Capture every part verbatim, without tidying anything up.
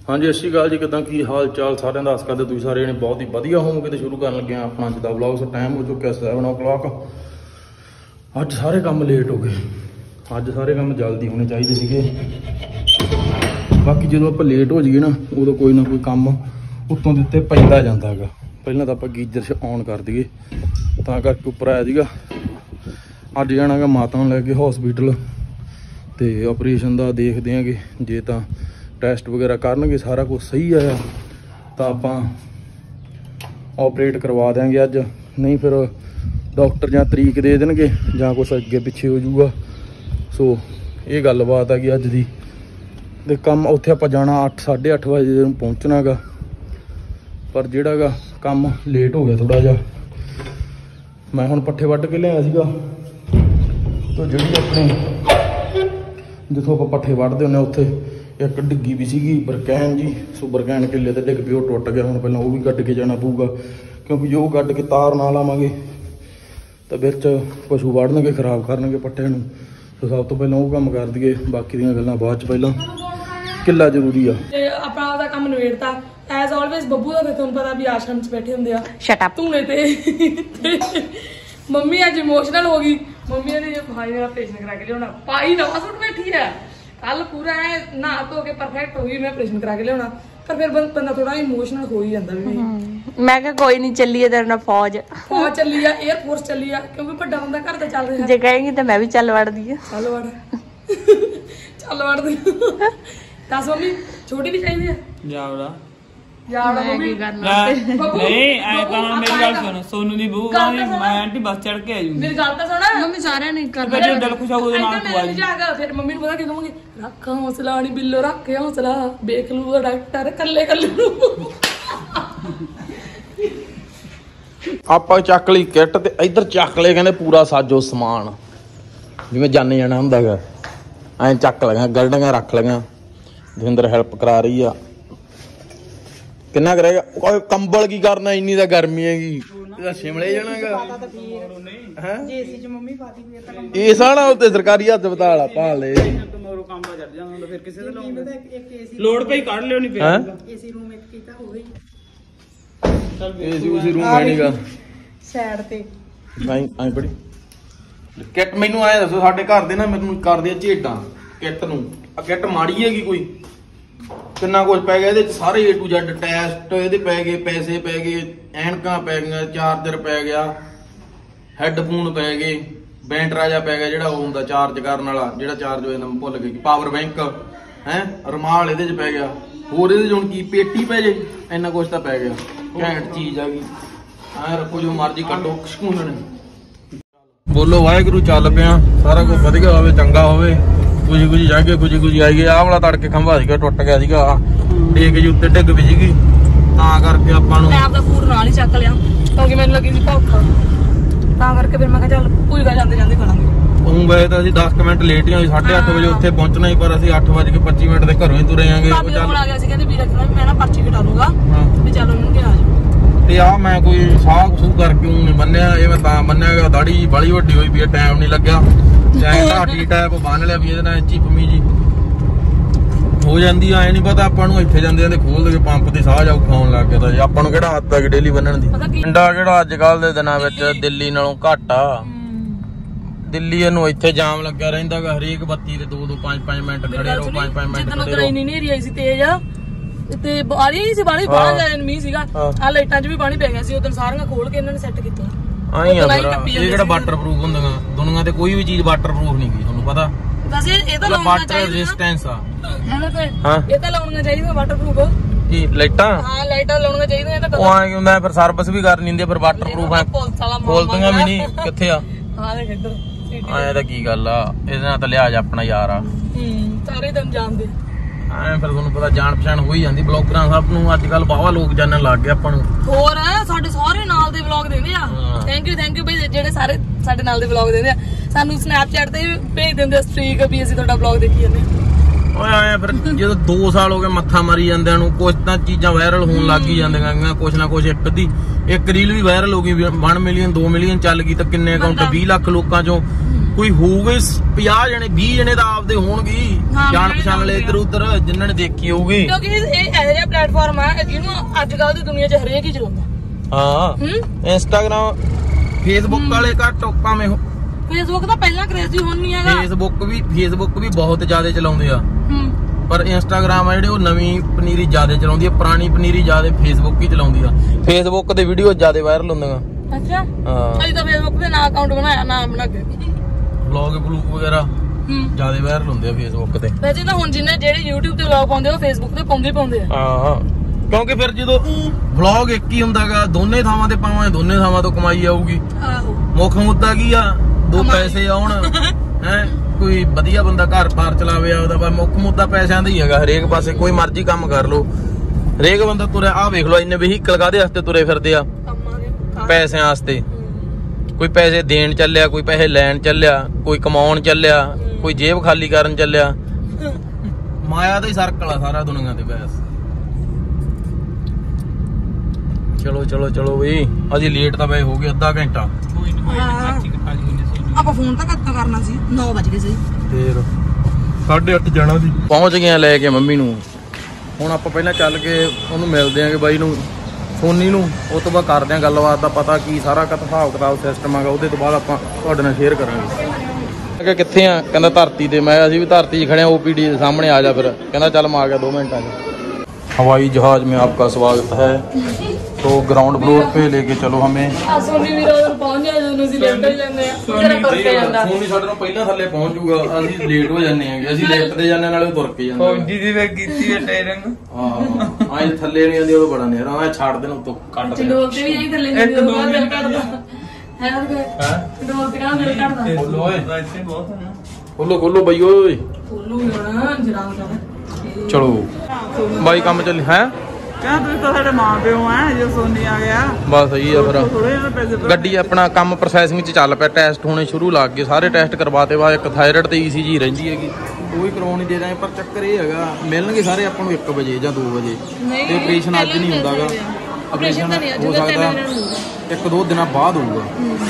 हाँ जी, अस्सी गाल जी, किदां की हाल चाल सारे दस करते तुम सारे ने बहुत ही वधिया होवोगे। तो शुरू कर लगे अपना अज का व्लॉग। टाइम हो चुका सैवन ओ क्लॉक। अज सारे काम लेट हो गए, अज सारे काम जल्दी होने चाहिए थे। बाकी जो आप लेट हो जाइए ना उदों कोई ना कोई काम उत्तों के उत्ते पैंदा जांदा हैगा। पहलां तो आप गीजर ऑन कर दईए, तां करके उपर आया सीगा। अज जाना गा माता नूं लैके हॉस्पिटल, तो ऑपरेशन का देखते हैं कि जे तां टैसट वगैरह करनगे सारा कुछ सही आया तो आप ऑपरेट करवा देंगे अज, नहीं फिर डॉक्टर या तरीक दे देंगे या कुछ अगे पिछे हो जाऊगा। सो ये गल बात है कि अज दी दे काम उत्थे आप जाना अठ साढ़े अठ बजे पहुँचना गा, पर जोड़ा गा काम लेट हो गया थोड़ा जा। मैं हुण पट्ठे वढ़ के लिया सीगा, तो जी अपने जिथों आप पट्ठे वढ़ते होंगे उत्थे एक डिग्गी भी सी बरकैन जी। सो बरकैन किले तो डिग पिओ टुट गया। हुण पहलां वो भी कढ के जाना पऊगा, क्योंकि जो कढ के तार ना लावांगे तो विच पशु वढ़नगे खराब करनगे पट्ठे नूं। तो सब तो पहलां वो काम कर दईए, बाकी दीयां गल्लां बाद च। पहलां किला जरूरी आ। अपना आपदा काम नवेड़ता एज ऑलवेज। बब्बू का तुहानूं पता भी आश्रम च बैठे हुंदे आ शट अप धूने ते। मम्मी अज इमोशनल हो गई। मम्मी ने जो भाई ने ऑपरेशन करा के लिया पाई नवा सूट बैठी है। कल पूरा है नहा धो के परफेक्ट हो गई, मैं ऑपरेशन करा के लिया, पर फिर बंदा थोड़ा इमोशनल हो ही जाता भी। मैं कहा कोई नहीं, चली है तेरे नाल फौज फौज चली है, एयरफोर्स चली है, क्योंकि बड़ा बंदा घर दा चल रहा है। जे कहेंगी तो मैं भी चल वड़ दी। चल वड़ चल वड़ दी। दस मम्मी छोटी भी चाहिए है जावड़ा यार मम्मी नहीं आए तो मेरी गल सुन। सोनू दी बहू आंदी मैं आंटी बस चढ़ के आई। मेरी गल तो सुन। मम्मी सारे नहीं कर मेरे दिल खुश हो गया नाल तू आई जागा। फिर मम्मी ने पता कि कहूंगी रख हौसला नहीं बिल्लो, रख हौसला, देख लूगा डॉक्टर कल्ले कल्ले। आप चक ली किट ते इधर चक ले कहंदे पूरा साजो समान, जिवें जाने जाना हुंदा है ऐ चक लगा, गलडियां रख लगा। दविंदर हेल्प करा रही आ। किन्ना करेगा कंबल की करना, इन्नी तो गर्मी हैगी। शिमले जाना इस आना उत्ते सरकारी हस्पताल भाल ले लोड़ पे कढ़ लियो नहीं पे एसी रूम एक कीता हो गई। एसी उसी रूम है नहींगा साइड ते नहीं आई बड़ी किट। मैनू आए दसो साडे घर दे ना मैनू करदे झेडां किट नूं। आ किट माड़ी हैगी कोई? किन्ना कुछ पै गया ये सारे ए टू जैड टैसट ये पै गए, पैसे पै गए, ऐनकां पै गई, चार्जर पै गया, हैडफोन पै गए, बैंटरा जा पै गया जिहड़ा हुंदा चार्ज करन वाला, जिहड़ा चार्ज हो जांदा भुल गई, पावर बैंक है, रमाल इहदे च पै गया, होर इहदे च हुण की पेटी पै जे, इन्ना कुछ तां पै गया। घैंट चीज आ गई। ऐ रखो जो मर्जी कड्डो शकून। बोलो वाहिगुरू। चल पिया सारा कुछ वधिया होवे, चंगा होवे, खुशी खुशी जागे, खुशी खुशी आईए। आह वाला तड़के खंभा सीगा टुट गया सीगा, डेक जी उत्ते डिग भी सीगी, तां करके आपां नूं मैं आपदा फूड नाल ही चक लिया, क्योंकि मैनूं लगी सी भुख, तां करके फिर मैं कहा चल भूईगा जांदे जांदे खा लांगे। उं वैसे तां असीं दस मिनट लेट ही होए, साढ़े अठ बजे उत्थे पहुंचना ही, पर असीं अठ बज के पच्ची मिनट दे घरों ही तुरे आंगे। चल आ गया सी, कहंदे वीरा कहंदा मैं ना पर्ची कटा लूंगा ते चल उन्होंने के आ जाओ। ते आ मैं कोई साह सूह करके ऊं नहीं बन्निया, ये मैं तां बन्निया गा दाड़ी बड़ी वड्डी होई पई, टाइम नहीं लग्या। चाहे ढाटी टाइप बन लिया भी, ਇਹਦੇ चिपमी जी हो जाती। आए नहीं पता ਆਪਾਂ ਨੂੰ ਇੱਥੇ ਜਾਂਦੇ ਜਾਂਦੇ ਖੋਲ ਦੇ ਪੰਪ ਤੇ ਸਾਹ ਜਾਉ ਖਾਉਣ ਲੱਗ ਗਿਆ ਤਾਂ ਜੀ। ਆਪਾਂ ਨੂੰ ਕਿਹੜਾ ਆਦਤ ਹੈ ਡੇਲੀ ਬੰਨਣ ਦੀ। ਪਿੰਡਾ ਕਿਹੜਾ ਅੱਜ ਕੱਲ ਦੇ ਦਿਨਾਂ ਵਿੱਚ ਦਿੱਲੀ ਨਾਲੋਂ ਘੱਟ ਆ। ਦਿੱਲੀ ਇਹਨੂੰ ਇੱਥੇ ਜਾਮ ਲੱਗਿਆ ਰਹਿੰਦਾ ਗਾ, ਹਰੇਕ ਬੱਤੀ ਤੇ ਦੋ ਦੋ ਪੰਜ ਪੰਜ ਮਿੰਟ ਖੜੇ ਰਹੋ, ਪੰਜ ਪੰਜ ਮਿੰਟ ਖੜੇ ਰਹੋ। ਇੰਨੀ ਨੇਰੀ ਆਈ ਸੀ ਤੇਜ਼ ਆ ਤੇ ਬਾਰੀ ਸੀ, ਬਾਰੀ ਬਾਹਰ ਜਾਣ ਮੀਂਹ ਸੀਗਾ, ਆ ਲਾਈਟਾਂ 'ਚ ਵੀ ਪਾਣੀ ਪੈ ਗਿਆ ਸੀ। ਉਦੋਂ ਸਾਰੀਆਂ ਖੋਲ ਕੇ ਇਹਨਾਂ ਨੇ ਸੈੱਟ ਕੀਤਾ। ਆਈ ਆ ਫਿਰ ਇਹ ਕਿਹੜਾ ਵਾਟਰਪ੍ਰੂਫ ਹੁੰਦੀਆਂ ਦੁਨੀਆ ਤੇ, ਕੋਈ ਵੀ ਚੀਜ਼ ਵਾਟਰਪ੍ਰੂਫ ਨਹੀਂ ਗਈ, ਤੁਹਾਨੂੰ ਪਤਾ। ਵੈਸੇ ਇਹ ਤਾਂ ਲਾਉਣਾ ਚਾਹੀਦਾ, ਵਾਟਰ ਰੈਜ਼ਿਸਟੈਂਸ ਆ ਹਾਂ, ਇਹ ਤਾਂ ਲਾਉਣਾ ਚਾਹੀਦਾ ਵਾਟਰਪ੍ਰੂਫ। ਕੀ ਲਾਈਟਾਂ? ਹਾਂ ਲਾਈਟਾਂ ਲਾਉਣੀਆਂ ਚਾਹੀਦੀਆਂ। ਇਹ ਤਾਂ ਉਹ ਆਏ ਹੁੰਦਾ ਫਿਰ ਸਰਵਿਸ ਵੀ ਕਰਨੀ ਹੁੰਦੀ, ਫਿਰ ਵਾਟਰਪ੍ਰੂਫ ਹੈ ਖੋਲਦੀਆਂ ਵੀ ਨਹੀਂ। ਕਿੱਥੇ ਆ ਹਾਂ ਦੇਖ ਇੱਧਰ ਆਏ ਤਾਂ ਕੀ ਗੱਲ ਆ, ਇਹਦੇ ਨਾਲ ਤਾਂ ਲਿਹਾਜ਼ ਆਪਣਾ ਯਾਰ ਆ। ਹੂੰ ਸਾਰੇ ਦਿਨ ਜਾਣਦੇ ਐ ਫਿਰ ਤੁਹਾਨੂੰ ਪਤਾ ਜਾਣ ਪਛਾਣ ਹੋ ਹੀ ਜਾਂਦੀ ਬਲੌਗਰਾਂ ਸਭ ਨੂੰ। ਅੱਜ ਕੱਲ ਬਾਵਾ ਲੋਕ ਜਾਣਨ ਲੱਗ ਗਏ ਆਪਾਂ ਨੂੰ। ਹੋਰ ਸਾਡੇ ਸਾਰੇ ਨਾਲ ਦੇ ਵਲੌਗ ਦਿੰਦੇ ਆ। ਥੈਂਕ ਯੂ ਥੈਂਕ ਯੂ ਬਈ, ਜਿਹੜੇ ਸਾਰੇ ਸਾਡੇ ਨਾਲ ਦੇ ਵਲੌਗ ਦਿੰਦੇ ਆ। ਸਾਨੂੰ ਸਨੈਪਚੈਟ ਤੇ ਭੇਜ ਦਿੰਦੇ ਸਟ੍ਰੀਕ ਵੀ ਅਸੀਂ ਤੁਹਾਡਾ ਵਲੌਗ ਦੇਖੀ ਜਾਂਦੇ। ਓਏ ਆਏ ਫਿਰ ਜਦੋਂ ਦੋ ਸਾਲ ਹੋ ਗਏ ਮੱਥਾ ਮਾਰੀ ਜਾਂਦਿਆਂ ਨੂੰ, ਕੁਛ ਤਾਂ ਚੀਜ਼ਾਂ ਵਾਇਰਲ ਹੋਣ ਲੱਗ ਹੀ ਜਾਂਦੀਆਂ, ਕੁਛ ਨਾ ਕੁਛ। ਇੱਕ ਦੀ ਇੱਕ ਰੀਲ ਵੀ ਵਾਇਰਲ ਹੋ ਗਈ, ਇੱਕ ਮਿਲੀਅਨ ਦੋ ਮਿਲੀਅਨ ਚੱਲ ਗਈ, ਤਾਂ ਕਿੰਨੇ ਅਕਾਊਂਟ ਵੀਹ ਲੱਖ ਲੋਕਾਂ ਚੋਂ ਕੋਈ ਹੋਊਗੇ ਪੰਜਾਹ ਜਣੇ ਵੀਹ ਜਣੇ ਤਾਂ ਆਪਦੇ ਹੋਣਗੇ ਜਾਣ ਪਛਾਣ ਵਾਲੇ ਇੱਧਰ ਉੱਧਰ ਜਿਨ੍ਹਾਂ ਨੇ ਦੇਖੀ ਹੋਊਗੀ ਕਿਉਂਕਿ ਇਹ ਇਹੋ ਜਿਹਾ ਪਲੇਟਫਾਰਮ ਆ ਜਿਹਨੂੰ ਅੱਜ ਕੱਲ ਦੀ ਦੁਨੀਆ 'ਚ ਹਰੇਕ ਹੀ ਚਲਾਉਂਦਾ। ਹਾਂ ਇੰਸਟਾਗ੍ਰਾਮ ਫੇਸਬੁੱਕ ਵਾਲੇ ਘੱਟ ਭਾਵੇਂ ਫੇਸਬੁੱਕ ਤਾਂ ਪਹਿਲਾਂ ਕ੍ਰੇਜ਼ੀ ਹੁਣ ਨਹੀਂ ਹੈਗਾ। ਫੇਸਬੁੱਕ ਵੀ ਫੇਸਬੁੱਕ ਵੀ ਬਹੁਤ ਜ਼ਿਆਦਾ ਚਲਾਉਂਦੇ ਆ ਪਰ ਇੰਸਟਾਗ੍ਰਾਮ ਆ ਜਿਹੜੇ ਉਹ ਨਵੀਂ ਪਨੀਰੀ ਜ਼ਿਆਦਾ ਚਲਾਉਂਦੀ ਆ, ਪੁਰਾਣੀ ਪਨੀਰੀ ਜ਼ਿਆਦਾ ਫੇਸਬੁੱਕ ਹੀ ਚਲਾਉਂਦੀ ਆ। ਫੇਸਬੁੱਕ ਤੇ ਵੀਡੀਓ ਜ਼ਿਆਦਾ ਵਾਇਰਲ ਹੁੰਦੀਆਂ। ਅੱਛਾ ਹਾਂ ਅਸੀਂ ਤਾਂ ਫੇਸਬੁੱਕ ਤੇ ਨਾ ਅਕਾਊਂਟ ਬਣਾਇਆ ਨਾ ਬਣਾ ਕੇ ਵਲੌਗ ਬਲੂਗ ਵਗੈਰਾ ਜ਼ਿਆਦਾ ਵਾਇਰਲ ਹੁੰਦੇ ਆ ਫੇਸਬੁੱਕ ਤੇ। ਵੈਸੇ ਤਾਂ ਹੁਣ ਜਿੰਨੇ ਜਿਹੜੇ YouTube ਤੇ ਵਲੌਗ ਪਾਉਂਦੇ ਉਹ ਫੇਸਬੁੱਕ ਤੇ ਪਾਉਂਦੇ ਪਾਉਂਦੇ ਆ। ਹਾਂ ਕਿਉਂਕਿ ਫਿਰ ਜਦੋਂ ਵਲੌਗ ਇੱਕ ਹੀ ਹੁੰਦਾਗਾ ਦੋਨੇ ਥਾਵਾਂ ਤੇ ਪਾਵਾਂ ਦੋਨੇ ਥਾਵਾਂ ਤੋਂ ਕਮਾਈ ਆਊਗੀ। ਆਹੋ ਮੁੱਖ ਮੁੱਦਾ ਕੀ ਆ ਦੋ ਪੈਸੇ ਆਉਣ ਹੈ ਕੋਈ ਵਧੀਆ ਬੰਦਾ ਘਰ ਬਾਰ ਚਲਾਵੇ ਆ ਉਹਦਾ ਮੁੱਖ ਮੁੱਦਾ ਪੈਸਿਆਂ ਦਾ ਹੀ ਹੈਗਾ। ਹਰੇਕ ਪਾਸੇ ਕੋਈ ਮਰਜ਼ੀ ਕੰਮ ਕਰ ਲੋ ਹਰੇਕ ਬੰਦਾ ਤੁਰਿਆ ਆਹ ਵੇਖ ਲੋ ਇੰਨੇ ਵਹੀਕਲ ਕਾਹਦੇ ਵਾਸਤੇ ਤੁਰੇ ਫਿਰਦੇ ਆ ਪੈਸਿਆਂ ਵਾਸਤੇ। ਕੋਈ ਪੈਸੇ ਦੇਣ ਚੱਲਿਆ ਕੋਈ ਪੈਸੇ ਲੈਣ ਚੱਲਿਆ ਕੋਈ ਕਮਾਉਣ ਚੱਲਿਆ ਕੋਈ ਜੇਬ ਖਾਲੀ ਕਰਨ ਚੱਲਿਆ। ਮਾਇਆ ਦਾ ਹੀ ਸਰਕਲ ਆ ਸਾਰਾ ਦੁਨੀਆ ਤੇ ਬਸ। ਚਲੋ ਚਲੋ ਚਲੋ ਬਈ ਅਸੀਂ ਲੇਟ ਤਾਂ ਬਈ ਹੋ ਗਏ ਅੱਧਾ ਘੰਟਾ। ਆਪਾਂ ਫੋਨ ਤਾਂ ਕੱਟ ਕਰਨਾ ਸੀ ਨੌ ਵਜ ਗਏ ਸੀ ਫੇਰ ਸਾਢੇ ਅੱਠ ਜਾਣਾ ਸੀ। ਪਹੁੰਚ ਗਏ ਆ ਲੈ ਕੇ ਮੰਮੀ ਨੂੰ। ਹੁਣ ਆਪਾਂ ਪਹਿਲਾਂ ਚੱਲ ਕੇ ਉਹਨੂੰ ਮਿਲਦੇ ਆਂਗੇ ਬਾਈ ਨੂੰ ਸੋਨੀ ਨੂੰ। ਉਸ ਤੋਂ ਬਾਅਦ ਕਰਦੇ ਆਂ ਗੱਲਬਾਤ ਦਾ ਪਤਾ ਕੀ ਸਾਰਾ ਹਿਸਾਬ ਕਿਤਾਬ ਸਿਸਟਮ ਆਗਾ। ਉਹਦੇ ਤੋਂ ਬਾਅਦ ਆਪਾਂ ਤੁਹਾਡੇ ਨਾਲ ਸ਼ੇਅਰ ਕਰਾਂਗੇ। ਮੈਂ ਕਿਹਾ ਕਿੱਥੇ ਆ ਕਹਿੰਦਾ ਧਰਤੀ ਤੇ। ਮੈਂ ਅਸੀਂ ਵੀ ਧਰਤੀ 'ਚ ਖੜੇ ਆ ਓਪੀਡੀ ਦੇ ਸਾਹਮਣੇ ਆ ਜਾ ਫਿਰ। ਕਹਿੰਦਾ ਚੱਲ ਮੈਂ ਆ ਗਿਆ दो मिनटां में। हवाई जहाज में आपका स्वागत है। तो ग्राउंड फ्लोर पे लेके चलो हमें। ਸੋਨੀ ਵੀਰ ਉਹ ਪਹੁੰਚ ਜਾਏ ਜਦੋਂ ਅਸੀਂ ਲਿਫਟ ਤੇ ਜਾਂਦੇ ਆ ਕਿਹੜਾ ਤੁਰ ਕੇ ਜਾਂਦਾ। ਸੋਨੀ ਸਾਡੇ ਤੋਂ ਪਹਿਲਾਂ ਥੱਲੇ ਪਹੁੰਚ ਜੂਗਾ ਅਸੀਂ ਲੇਟ ਹੋ ਜਾਂਦੇ ਆਂਗੇ। ਅਸੀਂ ਲਿਫਟ ਤੇ ਜਾਂਦੇ ਨਾਲੇ ਤੁਰ ਕੇ ਜਾਂਦੇ। ਫੌਜੀ ਦੀ ਵੇ ਕੀਤੀ ਹੈ ਟਾਇਰਿੰਗ। ਹਾਂ ਆਏ ਥੱਲੇ ਨਹੀਂ ਆਂਦੀ ਉਹ ਬੜਾ ਨੇਰਾ ਆ ਛੱਡ ਦੇਣ ਉੱਤੋਂ ਕੱਢ ਦੇ। ਚੰਡੋਲ ਤੇ ਵੀ ਐਂ ਥੱਲੇ ਇੱਕ ਦੋ ਮਿੰਟ ਕੱਢਦਾ ਹੈ ਨਾ ਕਿ ਚੰਡੋਲ ਤੇ ਕਹਿੰਦਾ ਦਿਲ ਕੱਢਦਾ। ਖੋਲੋ ਓਏ ਇੱਥੇ ਬਹੁਤ ਹੈ ਨਾ। ਖੋਲੋ ਖੋਲੋ ਬਈ ਓਏ ਖੋਲੂ ਜਣਾ ਜਰਾ ਕਰ ਚਲੋ ਬਾਈ ਕੰਮ ਚੱਲ ਹੈ। ਕਹਿੰਦਾ ਤੁਸੀਂ ਤਾਂ ਸਾਡੇ ਮਾਂ ਪਿਓ ਆ ਜੋ ਸੋਨੀ ਆ ਗਿਆ ਬਸ ਸਹੀ ਆ ਫਿਰ। ਥੋੜੇ ਜਿਹੇ ਪੈਸੇ ਗੱਡੀ ਆਪਣਾ ਕੰਮ ਪ੍ਰੋਸੈਸਿੰਗ 'ਚ ਚੱਲ ਪਿਆ। ਟੈਸਟ ਹੋਣੇ ਸ਼ੁਰੂ ਲੱਗ ਗਏ ਸਾਰੇ ਟੈਸਟ ਕਰਵਾਤੇ ਬਾਅਦ ਇੱਕ ਥਾਇਰਾਇਡ ਤੇ ਈਸੀਜੀ ਰਹਿੰਦੀ ਹੈਗੀ ਉਹ ਹੀ ਕਰਵਾਉਣੀ ਦੇ ਦਾਂਗੇ। ਪਰ ਚੱਕਰ ਇਹ ਹੈਗਾ ਮਿਲਣਗੇ ਸਾਰੇ ਆਪਾਂ ਨੂੰ ਇੱਕ ਵਜੇ ਜਾਂ ਦੋ ਵਜੇ ਤੇ ਆਪਰੇਸ਼ਨ ਅੱਜ ਨਹੀਂ ਹੁੰਦਾਗਾ। ਆਪਰੇਸ਼ਨ ਹੋ ਸਕਦਾ ਇੱਕ ਦੋ ਦਿਨਾਂ ਬਾਅਦ ਹੋਊਗਾ।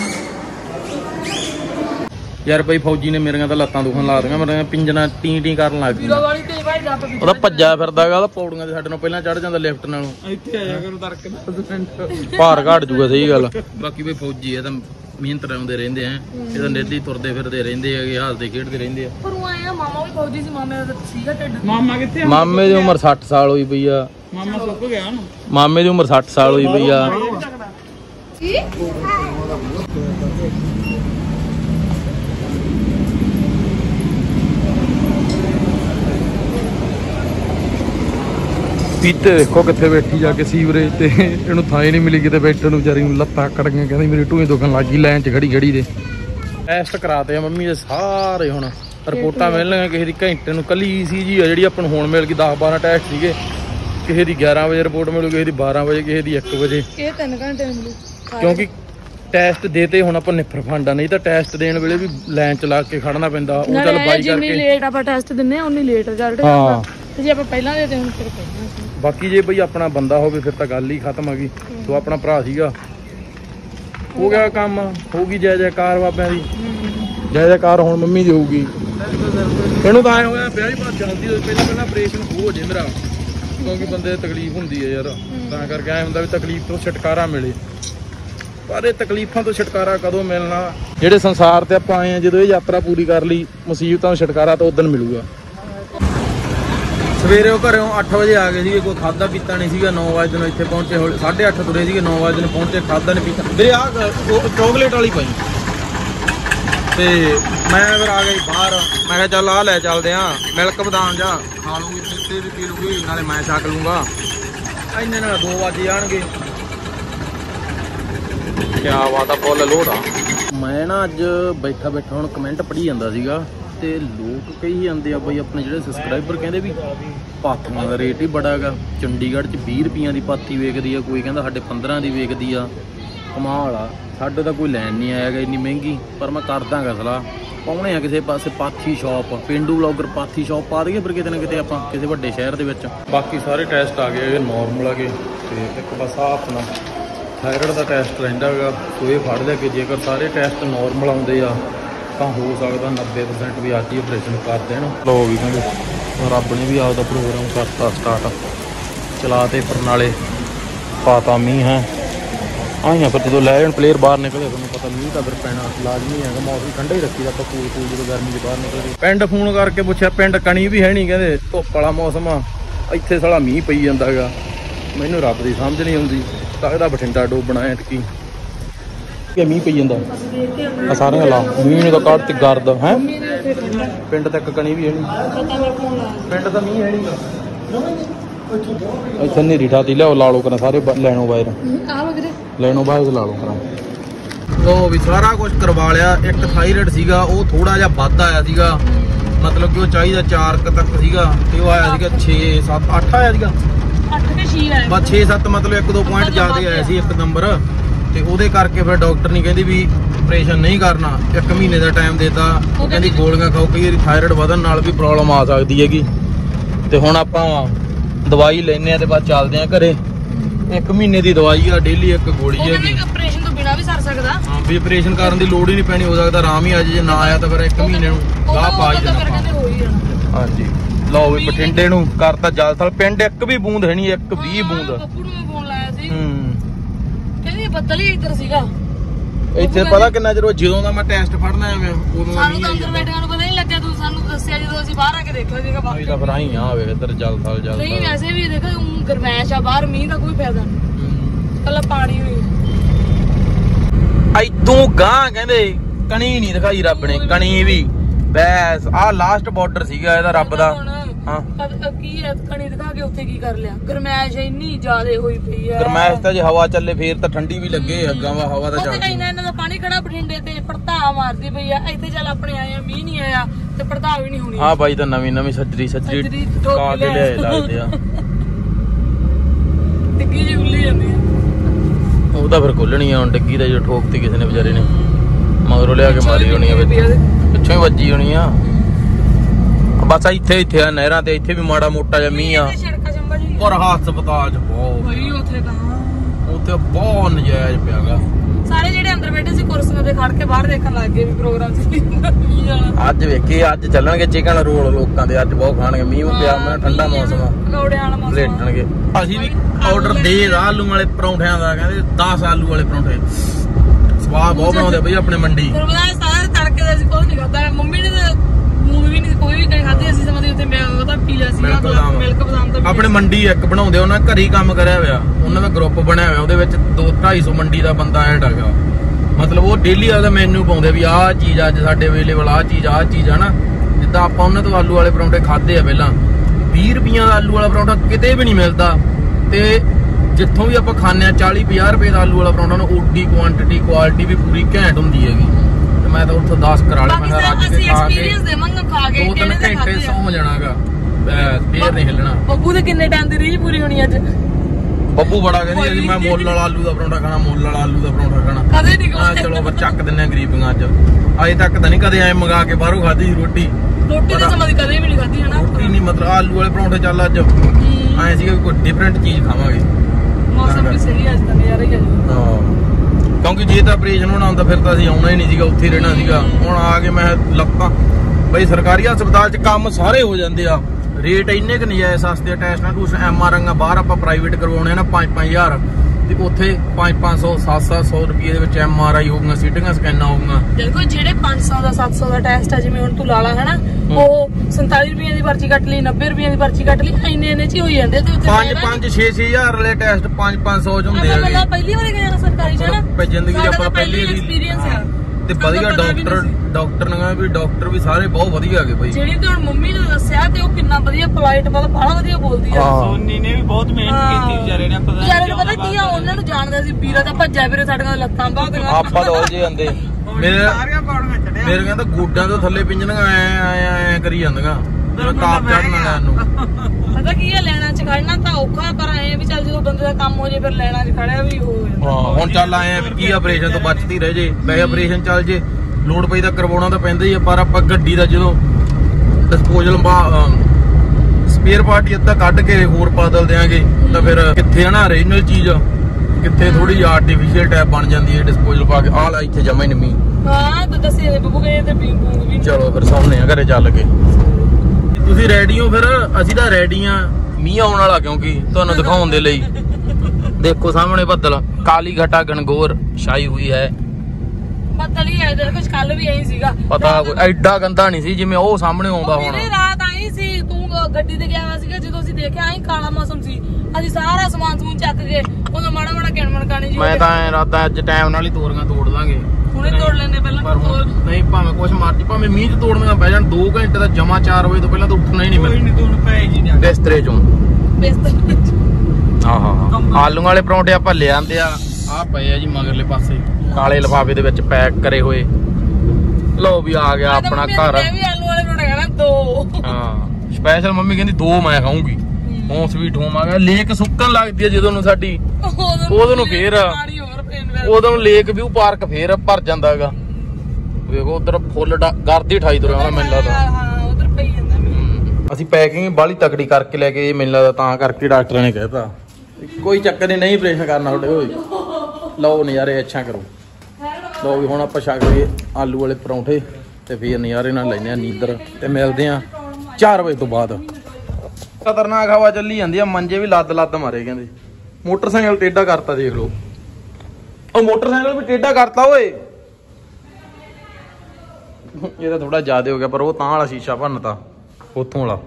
ਯਾਰ ਬਈ ਫੌਜੀ ਨੇ ਮੇਰੀਆਂ ਤਾਂ ਲੱਤਾਂ ਦੁਖਣ ਲਾ ਦਿੱਤੀਆਂ। ਮੇਰੀਆਂ ਪਿੰਜਣਾ ਟੀ ਟੀ ਕਰਨ ਲੱਗ ਗਈਆਂ। ਉਹਦਾ ਭੱਜਾ ਫਿਰਦਾਗਾ ਉਹਦਾ ਪੌੜੀਆਂ ਤੇ ਸਾਡੇ ਨਾਲ ਪਹਿਲਾਂ ਚੜ ਜਾਂਦਾ ਲਿਫਟ ਨਾਲੋਂ। ਇੱਥੇ ਆ ਜਾ ਕਰੋ ਤਰਕ ਦਸ ਮਿੰਟ ਭਾਰ ਘਟ ਜੂਗਾ ਸਹੀ ਗੱਲ। ਬਾਕੀ ਬਈ ਫੌਜੀ ਆ ਤਾਂ ਮਿਹਨਤ ਰਾਉਂਦੇ ਰਹਿੰਦੇ ਆ। ਇਹ ਤਾਂ ਨੇਲੀ ਤੁਰਦੇ ਫਿਰਦੇ ਰਹਿੰਦੇ ਹੈਗੇ ਹੱਸਦੇ ਖੇਡਦੇ ਰਹਿੰਦੇ ਆ। ਪਰ ਉਹ ਆਇਆ ਮਾਮਾ ਵੀ ਫੌਜੀ ਸੀ। ਮਾਮੇ ਦਾ ਸੀਗਾ ਢਿੱਡ। ਮਾਮਾ ਕਿੱਥੇ ਆ? ਮਾਮੇ ਦੀ ਉਮਰ ਸੱਠ ਸਾਲ ਹੋਈ ਪਈ ਆ। ਮਾਮਾ ਸੁੱਕ ਗਿਆ ਉਹਨੂੰ। ਮਾਮੇ ਦੀ ਉਮਰ ਸੱਠ ਸਾਲ ਹੋਈ ਪਈ ਆ। ਪੀਤੇ ਦੇਖੋ ਕਿੱਥੇ ਬੈਠੀ ਜਾ ਕੇ ਸੀਵਰੇਜ ਤੇ। ਇਹਨੂੰ ਥਾਂ ਹੀ ਨਹੀਂ ਮਿਲੀ ਕਿਤੇ ਬੈਠਣ ਨੂੰ। ਵਿਚਾਰੀ ਨੂੰ ਲੱਤਾਂ ਕੜ ਗਈਆਂ। ਕਹਿੰਦੀ ਮੇਰੀ ਟੂਈ ਦੁਖਣ ਲੱਗ ਗਈ ਲਾਈਨ 'ਚ ਖੜੀ ਖੜੀ ਦੇ। ਟੈਸਟ ਕਰਾਤੇ ਆ ਮੰਮੀ ਦੇ ਸਾਰੇ। ਹੁਣ ਰਿਪੋਰਟਾਂ ਮਿਲਣਗੀਆਂ ਕਿਸੇ ਦੀ ਘੰਟੇ ਨੂੰ। ਕੱਲੀ ਈਸੀਜੀ ਆ ਜਿਹੜੀ ਆਪਾਂ ਨੂੰ ਹੁਣ ਮਿਲ ਗਈ। ਦਸ ਬਾਰਾਂ ਟੈਸਟ ਸੀਗੇ। ਕਿਸੇ ਦੀ ਗਿਆਰਾਂ ਵਜੇ ਰਿਪੋਰਟ ਮਿਲੂ ਕਿਸੇ ਦੀ ਬਾਰਾਂ ਵਜੇ ਕਿਸੇ ਦੀ ਇੱਕ ਵਜੇ। ਇਹ ਤਿੰਨ ਘੰਟੇ ਮਿਲੂ ਕਿਉਂਕਿ ਟੈਸਟ ਦੇਤੇ ਹੁਣ ਆਪਾਂ ਨਿਫਰ ਫਾਂਡਾ। ਨਹੀਂ ਤਾਂ ਟੈਸਟ ਦੇਣ ਵੇਲੇ ਵੀ ਲਾਈਨ 'ਚ ਲਾ ਕੇ ਖੜਨਾ ਪੈਂਦਾ। ਉਹ ਚੱਲ ਬਾਈ ਜਿੰਨੀ ਕਰਕੇ ਲੇਟ ਆਪਾਂ ਟੈਸਟ ਦਿੰਨੇ ਆ ਉਨੀ ਲੇਟ ਰਿਜ਼ਲਟ ਹਾਂ। ਤੇ ਜੇ ਆਪਾਂ ਪਹਿਲਾਂ ਦੇ ਦੇਣ ਫਿਰ ਪਹਿਲਾਂ। ਬਾਕੀ ਜੇ ਬਈ ਆਪਣਾ ਬੰਦਾ ਹੋਵੇ ਫਿਰ ਤਾਂ ਗੱਲ ਹੀ ਖਤਮ ਆ ਗਈ। ਸੋ ਆਪਣਾ ਭਰਾ ਸੀਗਾ ਹੋ ਗਿਆ ਕੰਮ। ਹੋ ਗਈ ਜੈ ਜੈਕਾਰ ਬਾਬਿਆਂ ਦੀ। ਜੈ ਜੈਕਾਰ ਹੁਣ ਮੰਮੀ ਦੀ ਹੋਊਗੀ। ਇਹਨੂੰ ਤਾਂ ਆਏ ਹੋਇਆ ਵਿਆਹ ਹੀ ਬਾਤ ਜਲਦੀ ਹੋਵੇ। ਪਹਿਲਾਂ ਪਹਿਲਾਂ ਆਪਰੇਸ਼ਨ ਹੋ ਜੇ ਮੇਰਾ ਕਿਉਂਕਿ ਬੰਦੇ ਦੀ ਤਕਲੀਫ ਹੁੰਦੀ ਹੈ ਯਾਰ। ਤਾਂ ਕਰਕੇ ਐ ਹੁੰਦਾ ਵੀ ਤਕਲੀਫ ਤੋਂ ਛੁਟਕਾਰਾ ਮਿਲੇ। ਪਰ ਇਹ ਤਕਲੀਫਾਂ ਤੋਂ ਛੁਟਕਾਰਾ ਕਦੋਂ ਮਿਲਣਾ? ਜਿਹੜੇ ਸੰਸਾਰ ਤੇ ਆਪਾਂ ਆਏ ਆ ਜਦੋਂ ਇਹ ਯਾਤਰਾ ਪੂਰੀ ਕਰ ਲਈ ਮੁਸੀਬਤਾਂ ਤੋਂ ਛੁਟਕਾਰਾ ਤਾਂ ਉਦੋਂ ਮਿਲੂਗਾ। ਸਵੇਰੇ ਉਹ ਘਰੋਂ ਅੱਠ ਵਜੇ ਆ ਗਏ ਸੀਗੇ। ਕੋਈ ਖਾਦਾ ਪੀਤਾ ਨਹੀਂ ਸੀਗਾ। ਨੌ ਵਜੇ ਨੂੰ ਇੱਥੇ ਪਹੁੰਚੇ। ਸਾਢੇ ਅੱਠ ਤੁਰੇ ਸੀਗੇ। ਨੌ ਵਜੇ ਨੂੰ ਪਹੁੰਚੇ। ਖਾਦਾ ਨਹੀਂ ਪੀਤਾ। ਵੀਰੇ ਆਹ ਚੋਕਲੇਟ ਵਾਲੀ ਪਾਈ ਤੇ ਮੈਂ ਫਿਰ ਆ ਗਈ ਬਾਹਰ। ਮੈਂ ਕਿਹਾ ਚੱਲ ਆਹ ਲੈ ਚੱਲਦੇ ਆ ਮਿਲਕ ਬਦਾਮ ਜਾ ਖਾ ਲੂੰਗੀ ਤੇ ਵੀ ਪੀ ਲੂੰਗੀ ਨਾਲੇ ਮੈਂ ਛਕ ਲੂੰਗਾ। ਇੰਨੇ ਨਾਲ ਦੋ ਵਜੇ ਜਾਣਗੇ। ਕਿਆ ਬਾਤ ਆ ਫੁੱਲ ਲੋੜ ਆ। ਮੈਂ ਨਾ ਅੱਜ ਬੈਠਾ ਬੈਠਾ ਹੁਣ ਕਮੈਂਟ ਪੜ੍ਹੀ ਜਾਂਦਾ ਸੀਗਾ ਤੇ ਲੋਕ ਕਹੀ ਜਾਂਦੇ ਆ ਬਈ ਆਪਣੇ ਜਿਹੜੇ ਸਬਸਕ੍ਰਾਈਬਰ ਕਹਿੰਦੇ ਵੀ ਪਾਥੀਆਂ ਦਾ ਰੇਟ ਹੀ ਬੜਾ ਹੈਗਾ। ਚੰਡੀਗੜ੍ਹ 'ਚ ਵੀਹ ਰੁਪਈਆਂ ਦੀ ਪਾਥੀ ਵੇਚਦੀ ਆ। ਕੋਈ ਕਹਿੰਦਾ ਸਾਡੇ ਪੰਦਰਾਂ ਦੀ ਵੇਚਦੀ ਆ। ਕਮਾਲ ਆ। ਸਾਡੇ ਤਾਂ ਕੋਈ ਲੈਣ ਨਹੀਂ ਆਏਗਾ ਇੰਨੀ ਮਹਿੰਗੀ। ਪਰ ਮੈਂ ਕਰ ਦਾਂਗਾ ਸਲਾਹ ਪਾਉਣੇ ਆ ਕਿਸੇ ਪਾਸੇ ਪਾਥੀ ਸ਼ਾਪ। ਪੇਂਡੂ ਬਲੌਗਰ ਪਾਥੀ ਸ਼ਾਪ ਪਾ ਦਈਏ ਫਿਰ ਕਿਤੇ ਨਾ ਕਿਤੇ ਆਪਾਂ ਕਿਸੇ ਵੱਡੇ ਸ਼ਹਿਰ ਦੇ ਵਿੱਚ। ਬਾਕੀ ਸਾਰੇ ਟੈਸਟ ਆ ਗਏ ਨੋਰਮਲ ਆ ਗਏ ਤੇ ਇੱਕ ਬਸ ਆਹ ਆਪਣਾ ਥਾਇਰਾਇਡ ਦਾ ਟੈਸਟ ਰਹਿੰਦਾ ਹੈਗਾ। ਸੋ ਇਹ ਫੜ ਲਿਆ ਕਿ ਜੇਕਰ ਸਾਰੇ ਟੈਸਟ ਨੋਰਮਲ ਆਉਂਦੇ ਆ ਤਾਂ ਹੋ ਸਕਦਾ ਨੱਬੇ ਪਰਸੈਂਟ ਵੀ ਅੱਜ ਹੀ ਆਪਰੇਸ਼ਨ ਕਰ ਦੇਣ। ਲੋ ਵੀ ਕਹਿੰਦੇ ਰੱਬ ਨੇ ਵੀ ਆਪਦਾ ਪ੍ਰੋਗਰਾਮ ਕਰਤਾ ਸਟਾਰਟ, ਚਲਾ ਤੇ ਪਰਨਾਲੇ ਪਾਤਾ ਮੀਂਹ ਹੈ ਆਈਆਂ। ਫਿਰ ਜਦੋਂ ਲੈ ਜਾਣ ਪਲੇਅਰ ਬਾਹਰ ਨਿਕਲੇ ਤੁਹਾਨੂੰ ਪਤਾ ਮੀਂਹ ਤਾਂ ਫਿਰ ਪੈਣਾ ਲਾਜ਼ਮੀ ਹੈਗਾ। ਮੌਸਮ ਠੰਡਾ ਹੀ ਰੱਖੀਦਾ ਆਪਾਂ ਕੂਲ ਕੂਲ ਜਦੋਂ ਗਰਮੀ ਦੇ ਬਾਹਰ ਨਿਕਲਦੇ। ਪਿੰਡ ਫੋਨ ਕਰਕੇ ਪੁੱਛਿਆ, ਪਿੰਡ ਕਣੀ ਵੀ ਹੈ ਨਹੀਂ, ਕਹਿੰਦੇ ਧੁੱਪ ਵਾਲਾ ਮੌਸਮ ਆ, ਇੱਥੇ ਸਾਲਾ ਮੀਂਹ ਪਈ ਜਾਂਦਾ ਹੈਗਾ। ਮੈਨੂੰ ਰੱਬ ਦੀ ਸਮਝ ਨਹੀਂ ਆਉਂਦੀ, ਲੱਗਦਾ ਬਠਿੰਡਾ ਡੋਬਣਾ ਐਤਕੀ ਕਿ ਮੀਂਹ ਪਈ ਜਾਂਦਾ ਆ ਸਾਰਿਆਂ ਲਾ ਮੀਂਹ ਨੂੰ ਤਾਂ ਕੱਢ ਤੇ ਗਰਦ ਹੈ। ਪਿੰਡ ਤੱਕ ਕਣੀ ਵੀ ਹੈ ਨਹੀਂ, ਪਿੰਡ ਤਾਂ ਮੀਂਹ ਹੈ ਨਹੀਂ ਇੱਥੇ ਨੇਰੀ ਠਾਤੀ ਲਿਆਓ ਲਾ ਲਓ ਕਰਾਂ ਸਾਰੇ ਲੈਣੋ ਬਾਹਰ ਲੈਣੋ ਬਾਹਰ ਲਾ ਲਓ ਕਰਾਂ। ਲੋ ਵੀ ਸਾਰਾ ਕੁਝ ਕਰਵਾ ਲਿਆ। ਇੱਕ ਥਾਈਰਾਇਡ ਸੀਗਾ ਉਹ ਥੋੜਾ ਜਿਹਾ ਵੱਧ ਆਇਆ ਸੀਗਾ, ਮਤਲਬ ਕਿ ਉਹ ਚਾਹੀਦਾ ਚਾਰ ਕ ਤੱਕ ਸੀਗਾ ਤੇ ਉਹ ਆਇਆ ਸੀਗਾ ਛੇ ਸੱਤ ਅੱਠ ਆਇਆ ਸੀਗਾ ਬਸ ਛੇ ਸੱਤ ਮਤਲਬ ਇੱਕ ਦੋ ਪੁਆਇੰਟ ਜ਼ਿਆਦਾ ਆਇਆ ਸੀ ਇੱਕ ਨੰਬਰ। ਤੇ ਉਹਦੇ ਕਰਕੇ ਫਿਰ ਡਾਕਟਰ ਨੇ ਕਹਿੰਦੀ ਵੀ ਆਪਰੇਸ਼ਨ ਨਹੀਂ ਕਰਨਾ, ਇੱਕ ਮਹੀਨੇ ਦਾ ਟਾਈਮ ਦੇਤਾ। ਉਹ ਕਹਿੰਦੀ ਗੋਲੀਆਂ ਖਾਓ, ਕਈ ਵਾਰੀ ਥਾਈਰਾਇਡ ਵਧਣ ਨਾਲ ਵੀ ਪ੍ਰੋਬਲਮ ਆ ਸਕਦੀ ਹੈਗੀ। ਤੇ ਹੁਣ ਆਪਾਂ ਦਵਾਈ ਲੈਣੇ ਆ ਤੇ ਬਾਅਦ ਚੱਲਦੇ ਆ ਘਰੇ। ਇੱਕ ਮਹੀਨੇ ਦੀ ਦਵਾਈ ਆ, ਡੇਲੀ ਇੱਕ ਗੋਲੀ ਹੈਗੀ। ਆਪਰੇਸ਼ਨ ਤੋਂ ਬਿਨਾ ਵੀ ਸਰ ਸਕਦਾ ਹਾਂ ਵੀ ਆਪਰੇਸ਼ਨ ਕਰਨ ਦੀ ਲੋੜ ਹੀ ਨਹੀਂ ਪੈਣੀ, ਹੋ ਸਕਦਾ ਆਰਾਮ ਹੀ ਆ ਜੇ ਨਾ ਆਇਆ ਤਾਂ ਫਿਰ ਇੱਕ ਮਹੀਨੇ ਨੂੰ ਗਾਹ ਪਾ ਹੀ ਦੇਣਾ। ਹਾਂਜੀ ਲਓ ਵੀ ਬਠਿੰਡੇ ਨੂੰ ਕਰਤਾ ਜਲ ਥਲ। ਪਿੰਡ ਇੱਕ ਵੀ ਬੂੰਦ ਹੈ ਨਹੀਂ, ਇੱਕ ਵੀਹ ਬੂੰਦ। ਬੱਬੂ ਨੂੰ ਫੋਨ ਲਾਇਆ ਸੀ, ਹੂੰ ਕਹਿੰਦੀ ਬੱਦਲ ਹੀ ਇੱਧਰ ਸੀਗਾ। ਇੱਥੇ ਪਤਾ ਕਿੰਨਾ ਚਿਰ ਜਦੋਂ ਦਾ ਮੈਂ ਟੈਸਟ ਫੜਨਾ ਆਇਆ ਉਦੋਂ ਸਾਨੂੰ ਤਾਂ ਅੰਦਰ ਬੈਠਿਆਂ ਨੂੰ ਪਤਾ ਨਹੀਂ ਲੱਗਿਆ, ਤੂੰ ਸਾਨੂੰ ਦੱਸਿਆ ਜਦੋਂ ਅਸੀਂ ਬਾਹਰ ਆ ਕੇ ਦੇਖਿਆ ਸੀਗਾ। ਬਾਕੀ ਤਾਂ ਫਿਰ ਆਈ ਆ ਆਵੇ ਇੱਧਰ ਜਲ ਥਲ ਜਲ ਨਹੀਂ ਵੈਸੇ ਵੀ ਦੇਖੋ ਗਰਮੈਸ਼ ਆ ਬਾਹਰ, ਮੀਂਹ ਦਾ ਕੋਈ ਫਾਇਦਾ ਨਹੀਂ, ਕੱਲਾ ਪਾਣੀ ਹੋਈ। ਐਦੋਂ ਗਾਂ ਕਹਿੰਦੇ ਕਣੀ ਨਹੀਂ ਦਿਖਾਈ ਰੱਬ ਨੇ, ਕਣੀ ਵੀ ਬੈਸ ਆਹ ਲਾਸਟ ਬਾਰਡਰ ਸੀਗਾ ਇਹਦਾ ਰੱਬ ਦਾ। ਹਾਂ ਕੀ ਹੈ ਕਣੀ ਦਿਖਾ ਕੇ ਉੱਥੇ ਕੀ ਕਰ ਲਿਆ? ਗਰਮੈਸ਼ ਇੰਨੀ ਜ਼ਿਆਦੇ ਹੋਈ ਪਈ ਹੈ। ਗਰਮੈਸ਼ ਤਾਂ ਜੇ ਹਵਾ ਚੱਲੇ ਫੇਰ ਤਾਂ ਠੰਡੀ ਵੀ ਲੱਗੇ, ਅੱਗਾ ਵਾ ਹਵਾ ਤਾਂ ਚੱਲਦੀ। ਇਹਨਾਂ ਇਹਨਾਂ ਦਾ ਪਾਣੀ ਖੜਾ ਬਠਿੰਡੇ ਤੇ ਪੜਤਾ ਮਾਰਦੀ ਪਈ ਆ। ਇੱਥੇ ਚੱਲ ਆਪਣੇ ਆਏ ਆ, ਮੀਂਹ ਨਹੀਂ ਆਇਆ ਤੇ ਪੜਤਾ ਵੀ ਨਹੀਂ ਹੋਣੀ। ਹਾਂ ਬਾਈ ਤਾਂ ਨਵੀਂ ਨਵੀਂ ਸੱਜਰੀ ਸੱਜਰੀ ਕਾ ਕੇ ਲਿਆਏ ਲੱਗਦੇ ਆ। ਡਿੱਗੀ ਜੀ ਉੱਲੀ ਜਾਂਦੀ ਆ, ਉਹ ਤਾਂ ਫਿਰ ਖੁੱਲਣੀ ਆ ਹੁਣ। ਡਿੱਗੀ ਦਾ ਜੋ ਠੋਕਤੀ ਕਿਸੇ ਨੇ ਵਿਚਾਰੇ ਨੇ ਮਗਰੋਂ ਲਿਆ ਕੇ ਮਾਰੀ ਹੋਣੀ ਆ, ਵਿੱਚ ਪਿੱਛੋਂ ਹੀ ਵੱਜੀ ਹੋਣੀ ਆ। ਬਸ ਇੱਥੇ ਇੱਥੇ ਆ ਨਹਿਰਾਂ ਤੇ, ਇੱਥੇ ਵੀ ਮਾੜਾ ਮੋਟਾ ਜਿਹਾ ਮੀਂਹ ਆ। ਪਰ ਹਸਪਤਾਲ ਚ ਬਹੁਤ ਉੱਥੇ ਤਾਂ ਉੱਥੇ ਬਹੁਤ ਨਜਾਇਜ਼ ਪਿਆਗਾ। ਸਾਰੇ ਜਿਹੜੇ ਅੰਦਰ ਬੈਠੇ ਸੀ ਕੁਰਸੀਆਂ ਤੇ ਖੜ ਕੇ ਬਾਹਰ ਦੇਖਣ ਲੱਗ ਗਏ ਵੀ ਪ੍ਰੋਗਰਾਮ ਸੀ। ਅੱਜ ਵੇਖੀ ਅੱਜ ਚੱਲਣਗੇ ਚਿਕਨ ਰੋਲ ਲੋਕਾਂ ਦੇ, ਅੱਜ ਬਹੁਤ ਖਾਣਗੇ। ਮੀਂਹ ਪਿਆ ਮੈਂ ਠੰਡਾ ਮੌਸਮ ਆ, ਪਕੌੜਿਆਂ ਵਾਲਾ ਮੌਸਮ ਲੇਟਣਗੇ। ਅਸੀਂ ਵੀ ਆਰਡਰ ਦੇ ਆਲੂ ਵਾਲੇ ਪਰੌਂਠਿਆਂ ਦਾ, ਕਹਿੰਦੇ ਦਸ ਆਲੂ ਵਾਲੇ ਪਰੌਂਠੇ ਸਵਾਦ ਬਹੁਤ ਬਣਾਉਂਦੇ ਬਈ ਆਪਣੇ ਮੰਡੀ। ਸਾਰੇ ਤੜਕੇ ਦਾ ਅਸੀਂ ਕੋਈ ਨਹੀਂ ਖਾਦਾ, ਮੰਮੀ ਨੇ ਤਾਂ ਮੂਵੀ ਵੀ ਨਹੀਂ ਕੋਈ ਵੀ ਕਹੀ ਖਾਦੀ। ਅਸੀਂ ਸਮਝਦੇ ਉੱਥੇ ਮੈਂ ਉਹਦਾ ਪੀ ਲਿਆ ਸੀ ਮਿਲਕ ਬਦਾਮ ਦਾ। ਆਪਣੇ ਮੰਡੀ ਇੱਕ ਬਣਾਉਂਦੇ, ਉਹਨਾਂ ਘਰੀ ਕੰਮ ਕਰਿਆ ਹੋਇਆ, ਉਹਨਾਂ ਦਾ ਗਰੁੱਪ ਬਣਿਆ ਹੋਇਆ, ਉਹਦੇ ਵਿੱਚ ਦੋ ਢਾਈ ਸੌ ਮੰਡੀ ਦਾ ਬੰਦਾ ਐਡ ਹੈਗਾ। ਮਤਲਬ ਉਹ ਡੇਲੀ ਆਪਦਾ ਮੈਨੂ ਪਾਉਂਦੇ ਵੀ ਆਹ ਚੀਜ਼ ਅੱਜ ਸਾਡੇ ਅਵੇਲੇਬਲ, ਆਹ ਚੀਜ਼ ਆਹ ਚੀਜ਼ ਹੈ ਨਾ। ਜਿੱਦਾਂ ਆਪਾਂ ਉਹਨਾਂ ਤੋਂ ਆਲੂ ਵਾਲੇ ਪਰੌਂਠੇ ਖਾਦੇ ਆ ਪਹਿਲਾਂ, ਵੀਹ ਰੁਪਈਆਂ ਦਾ ਆਲੂ ਵਾਲਾ ਪਰੌਂਠਾ ਕਿਤੇ ਵੀ ਨਹੀਂ ਮਿਲਦਾ। ਤੇ ਜਿੱਥੋਂ ਵੀ ਆਪਾਂ ਖਾਂਦੇ ਆ ਚਾਲੀ ਪੰਜਾਹ ਰੁਪਏ ਦਾ ਆਲੂ ਵਾਲਾ ਪਰੌਂਠਾ ਨੂੰ ਓਡੀ ਕੁਆਂਟੀਟੀ ਕੁਆਲਿਟੀ ਵੀ ਪੂਰੀ ਘੈਂਟ ਹੁੰਦੀ ਹੈਗੀ। ਤੇ ਮੈਂ ਤਾਂ ਉੱਥੋਂ ਦਸ ਕਰਾ ਲਿਆ। ਮੈਂ ਰੱਜ ਕੇ ਖਾ ਕੇ ਦੋ ਤਿੰਨ ਘੰਟੇ ਸੌਂ ਜਾਣਾਗਾ, ਫੇਰ ਨਹੀਂ ਹਿੱਲਣਾ। ਬੱਬੂ ਦੇ ਕਿੰਨੇ ਟਾਈਮ ਦੀ ਰੀਝ ਪੂਰੀ ਹੋਣੀ ਅੱਜ? ਬੱਬੂ ਬੜਾ ਕਹਿੰਦੀ ਜੀ ਮੈਂ ਮੁੱਲ ਵਾਲਾ ਆਲੂ ਦਾ ਪਰੌਂਠਾ ਖਾਣਾ, ਮੁੱਲ ਵਾਲਾ ਆਲੂ ਦਾ ਪਰੌਂਠਾ ਖਾਣਾ। ਕਦੇ ਨਹੀਂ ਖਾਣਾ। ਚਲੋ ਪਰ ਚੱਕ ਦਿੰਨੇ ਗਰੀਬੀਆਂ ਅੱਜ। ਅਜੇ ਤੱਕ ਤਾਂ ਨਹੀਂ ਕਦੇ ਐ ਮੰਗਾ ਕੇ ਬਾਹਰੋਂ ਖਾਧੀ ਸੀ ਰੋਟੀ। ਰੋਟੀ ਤਾਂ ਸਮਾਂ ਦੀ ਕਦੇ ਵੀ ਨਹੀਂ ਖਾਧੀ ਹਨਾ। ਰੋਟੀ ਨਹੀਂ ਮਤਲਬ ਆਲੂ ਵਾਲੇ ਪਰੌਂਠੇ ਚੱਲ ਅੱਜ ਐ ਸੀਗਾ ਕੋਈ ਡਿਫਰੈਂਟ ਚੀਜ਼ ਖਾਵਾਂਗੇ। ਮੌਸਮ ਵੀ ਸਹੀ ਅੱਜ ਤਾਂ ਨਜ਼ਾਰਾ ਹੀ ਆ। ਹਾਂ ਕਿਉਂਕਿ ਜੇ ਤਾਂ ਆਪਰੇਸ਼ਨ ਹੋਣਾ ਹੁੰਦਾ ਫਿਰ ਤਾਂ ਅਸੀਂ ਆਉਣਾ ਹੀ ਨਹੀਂ ਸੀਗਾ, ਉੱਥੇ ਰਹਿਣਾ ਸੀਗਾ। ਹੁਣ ਆ ਕੇ ਮੈਂ ਲੱਤਾਂ ਬਈ ਸਰਕਾਰੀ ਹਸਪਤਾਲ 'ਚ ਕੰਮ ਸਾਰੇ ਹੋ ਜਾਂਦੇ ਆ, ਰੇਟ ਇੰਨੇ ਕੁ ਨਜਾਇਜ਼ ਸਸਤੇ। ਟੈਸਟਾਂ ਟੂਸ ਐਮ ਆਰ ਆਈਆਂ ਬਾਹਰ ਆਪਾਂ ਪ੍ਰਾਈਵੇਟ ਕਰਵਾਉਣੇ ਆ ਨਾ ਪੰਜ ਪੰਜ ਹਜ਼ਾਰ ਤੇ ਉੱਥੇ ਪੰਜ ਪੰਜ ਸੌ ਸੱਤ ਸੱਤ ਸੌ ਰੁਪਏ ਦੇ ਵਿੱਚ ਐਮ ਆਰ ਆਈ ਹੋਊਗਾ, ਸੀਟੀਆਂ ਸਕੈਨਾਂ ਹੋਊਗਾ। ਦੇਖੋ ਜਿਹੜੇ ਪੰਜ ਸੌ ਦਾ ਸੱਤ ਸੌ ਦਾ ਟੈਸਟ ਆ, ਜਿਵੇਂ ਹੁਣ ਤੂੰ ਲਾ ਲਾ ਹਨਾ, ਉਹ ਸੰਤਾਲੀ ਰੁਪਏ ਦੀ ਪਰਚੀ ਕੱਟ ਲਈ, ਨੱਬੇ ਰੁਪਏ ਦੀ ਪਰਚੀ ਕੱਟ ਲਈ, ਇੰਨੇ ਇੰਨੇ ਚ ਹੀ ਹੋਈ ਜਾਂਦੇ। ਪੰਜ ਪੰਜ ਛੇ ਛੇ ਹਜ਼ਾਰ ਵਾਲੇ ਟੈਸਟ ਪੰਜ ਪੰਜ ਸੌ ਚ ਹੁੰਦੇ ਆ। ਪਹਿਲੀ ਵਾਰ ਗਿਆ ਸਰਕਾਰੀ ਚ ਨਾ ਜ਼ਿੰਦਗੀ ਚ ਆਪਾਂ ਪਹਿਲੀ ਐਕਸਪੀਰੀਅੰਸ ਆ। ਤੇ ਵਧੀਆ ਡਾਕਟਰ ਡਾਕਟਰ ਨੇ ਵੀ ਡਾਕਟਰ ਵੀ ਸਾਰੇ ਬਹੁਤ ਵਧੀਆ ਹੈਗੇ ਬਾਈ। ਜਿਹੜੀ ਤੇ ਹੁਣ ਮੰਮੀ ਨੇ ਦੱਸਿਆ ਤੇ ਉਹ ਕਿੰਨਾ ਵਧੀਆ ਪੋਲਾਈਟ ਮਤਲਬ ਬੜਾ ਵਧੀਆ ਬੋਲਦੀ ਆ। ਸੋਨੀ ਨੇ ਵੀ ਬਹੁਤ ਮਿਹਨਤ ਕੀਤੀ ਵਿਚਾਰੇ ਨੇ। ਪਤਾ ਵਿਚਾਰੇ ਨੂੰ ਪਤਾ ਕੀ ਆ, ਉਹਨਾਂ ਨੂੰ ਜਾਣਦਾ ਸੀ ਵੀਰਾ ਤਾਂ ਭੱਜਿਆ ਵੀਰੇ ਸਾਡੇ ਨਾਲ ਲੱਤਾਂ ਬਾਹਰ ਤੇ ਆਪਾਂ ਤਾਂ ਉਲਝੇ ਜਾਂਦੇ। ਮੇਰੇ ਮੇਰੇ ਕਹਿੰਦਾ ਗੋਡਾਂ ਤੋਂ ਥੱਲੇ ਪਿੰਜਣੀਆਂ ਐ ਐ ਐ ਕਰੀ ਜਾਂਦੀਆਂ, ਜਿਵੇਂ ਤਾਪ ਚੜਨਾ ਲੈਣ ਨੂੰ। ਪਤਾ ਕੀ ਆ, ਲੈਣਾ ਚ ਖੜਨਾ ਤਾਂ ਔਖਾ, ਪਰ ਐ ਵੀ ਚੱਲ ਜਦੋਂ ਬੰਦੇ ਦਾ ਕੰਮ ਹੋ ਜੇ ਫਿਰ ਲੈਣਾ ਚ ਖੜਿਆ ਵੀ ਹੋ ਜਾਂਦਾ। ਹਾਂ ਹੁਣ ਚੱਲ ਆਏ ਆ ਵੀ ਕੀ ਆਪਰੇਸ਼ਨ ਤੋਂ ਬਚਦੀ ਰਹਿ ਜੇ, ਵੈਸੇ ਆਪਰੇਸ਼ਨ ਚੱਲ ਜੇ ਲੋੜ ਪਈ ਤਾਂ ਕਰਵਾਉਣਾ ਤਾਂ ਪੈਂਦਾ ਹੀ ਆ। ਪਰ ਆਪਾਂ ਗੱਡੀ ਦਾ ਜਦੋਂ ਡਿਸਪੋਜ਼ਲ ਸਪੇਅਰ ਪਾਰਟੀ ਅੱਧਾ ਕੱਢ ਕੇ ਹੋਰ ਬਦਲ ਦਿਆਂਗੇ ਤਾਂ ਫਿਰ ਕਿੱਥੇ ਆ ਨਾ ਓਰੀਜਨਲ ਚੀਜ਼, ਕਿੱਥੇ ਥੋੜੀ ਆਰਟੀਫੀਸ਼ੀਅਲ ਟੈਪ ਬਣ ਜਾਂਦੀ ਹੈ ਡਿਸਪੋਜ਼ਲ ਪਾ ਕੇ। ਆਹ ਲਾ ਇੱਥੇ ਜਮਾ ਹੀ ਨਮੀ। ਹਾਂ ਤਾਂ ਦੱਸੇ ਨੇ ਬੱਬੂ ਗਏ ਤੇ ਬੀਮ ਬੂਮ ਵੀ। ਚਲੋ ਫਿਰ ਸੌਂਨੇ ਆ ਘਰੇ ਚੱਲ ਕੇ। ਤੁਸੀਂ ਰੈਡੀ ਹੋ? ਫਿਰ ਅਸੀਂ ਤਾਂ ਰੈਡੀ ਆ। ਮੀਂਹ ਆਉਣ ਵਾਲਾ ਕਿਉਂਕਿ ਤੁਹਾਨੂੰ ਦਿਖਾਉਣ ਦੇ ਲਈ। ਦੇਖੋ ਸਾਹਮਣੇ ਬੱਦਲ, ਕਾਲੀ ਘਟਾ ਗਣਗੌਰ ਛਾਈ ਹੋਈ ਹੈ। ਬੱਦਲ ਹੀ ਹੈ ਇਧਰ, ਕੁਝ ਕੱਲ ਵੀ ਐਂ ਸੀਗਾ। ਪਤਾ ਕੋਈ ਐਡਾ ਗੰਦਾ ਨਹੀਂ ਸੀ ਜਿਵੇਂ ਉਹ ਸਾਹਮਣੇ ਆਉਂਦਾ ਹੁਣ। ਮੇਰੇ ਰਾਤ ਆਈ ਸੀ, ਤੂੰ ਗੱਡੀ ਤੇ ਗਿਆ ਹੋਇਆ ਸੀਗਾ, ਜਦੋਂ ਅਸੀਂ ਦੇਖਿਆ ਆਈ ਕਾਲਾ ਮੌਸਮ ਸੀ। ਅਸੀਂ ਸਾਰਾ ਸਮਾਨ ਸਮੂਨ ਚੱਕ ਕੇ ਉਦੋਂ ਮਾੜਾ ਮਾੜਾ ਕਿਣਮਣ ਕਾਣੀ ਜੀ। ਮੈਂ ਤਾਂ ਐ ਰਾਤਾਂ ਅੱਜ ਟਾਈਮ ਨਾਲ ਹੀ ਤੋਰੀਆਂ ਤੋੜ ਲਾਂਗੇ। ਹੁਣੇ ਤੋੜ ਲੈਣੇ ਪਹਿਲਾਂ। ਪਰ ਹੁਣ ਨਹੀਂ, ਭਾਵੇਂ ਕੁਛ ਮਰਜੀ, ਭਾਵੇਂ ਮੀਂਹ ਚ ਤੋੜਨੀਆਂ ਪੈ ਜਾਣ ਦੋ ਘੰਟੇ ਦਾ ਜਮਾ ਚਾਰ ਵਜੇ ਤੋਂ ਪਹਿਲਾਂ ਤਾਂ ਉੱਠਣਾ ਹੀ ਨਹੀਂ। ਕੋਈ ਨਹੀਂ ਤੋੜ ਪੈਗੀ ਨਾ ਬਿਸਤਰੇ ਚੋਂ। ਬਿਸਤਰੇ ਚ ਆਹ ਹਾਂ ਆਲੂ ਵਾਲੇ ਪਰੌਂਠੇ ਆਪਾਂ ਲੈ ਆਂਦੇ ਆ। ਆਹ ਪਏ ਆ ਜੀ ਮਗਰਲੇ ਪਾਸੇ ਕਾਲੇ ਲਿਫਾਫੇ ਦੇ ਵਿੱਚ ਪੈਕ ਕਰੇ ਹੋਏ। ਲਓ ਵੀ ਆ ਗਿਆ ਆਪਣਾ ਘਰ। ਮੈਂ ਵੀ ਆਲੂ ਵਾਲੇ ਪਰੌਂਠੇ ਖਾਣਾ ਦੋ। ਹਾਂ ਸਪੈਸ਼ਲ ਮੰਮੀ ਕਹਿੰਦੀ ਦੋ ਮੈਂ ਖਾਊਂਗੀ। ਹੁਣ ਸਵੀਟ ਹੋਮ ਆ ਗਿਆ। ਲੇਕ ਸੁੱਕਣ ਲੱਗਦੀ ਹੈ ਜਦੋਂ ਨੂੰ ਸਾਡੀ, ਉਦੋਂ ਨੂੰ ਫੇਰ ਉਦੋਂ ਨੂੰ ਲੇਕ ਵਿਊ ਪਾਰਕ ਫੇਰ ਭਰ ਜਾਂਦਾ ਹੈਗਾ। ਵੇਖੋ ਉਧਰ ਫੁੱਲ ਗਰਦੀ ਠਾਈ ਤੁਰਿਆ ਹੋਣਾ ਮੈਨੂੰ ਲੱਗਦਾ। ਹਾਂ ਉਧਰ ਪਈ ਜਾਂਦਾ। ਅਸੀਂ ਪੈਕਿੰਗ ਬਾਹਲੀ ਤਕੜੀ ਕਰਕੇ ਲੈ ਕੇ ਮੈਨੂੰ ਲੱਗਦਾ, ਤਾਂ ਕਰਕੇ ਡਾਕਟਰਾਂ ਨੇ ਕਹਿਤਾ ਕੋਈ ਚੱਕਰ ਨਹੀਂ, ਨਹੀਂ ਆਪਰੇਸ਼ਨ ਕਰਨਾ ਤੁਹਾਡੇ ਹੋਏ। ਲਓ ਨਜ਼ਾਰੇ ਅੱਛਾ ਕਰੋ। ਲਓ ਵੀ ਹੁਣ ਆਪਾਂ ਛਕ ਲਈਏ ਆਲੂ ਵਾਲੇ ਪਰੌਂਠੇ ਤੇ ਫਿਰ ਨਜ਼ਾਰੇ ਨਾਲ ਲੈਨੇ ਆ ਨੀਂਦਰ। ਤੇ ਮਿਲਦੇ ਆ ਚਾਰ ਵਜੇ ਤੋਂ ਬਾਅਦ। ਖਤਰਨਾਕ ਹਵਾ ਚੱਲੀ ਜਾਂਦੀ ਆ, ਮੰਜੇ ਵੀ ਲੱਦ ਲੱਦ ਮਾਰੇ ਕਹਿੰਦੇ। ਮੋਟਰਸਾਈਕਲ ਟੇਢਾ ਕਰਤਾ ਦੇਖ ਲਓ। ਉਹ ਮੋਟਰਸਾਈਕਲ ਵੀ ਟੇਢਾ ਕਰਤਾ ਓਏ। ਇਹ ਤਾਂ ਥੋੜਾ ਜ਼ਿਆਦਾ ਹੋ ਗਿਆ, ਪਰ ਉਹ ਤਾਂ ਵਾਲਾ ਸ਼ੀਸ਼ਾ ਭੰਨਤਾ ਉੱਥੋਂ ਵਾਲਾ।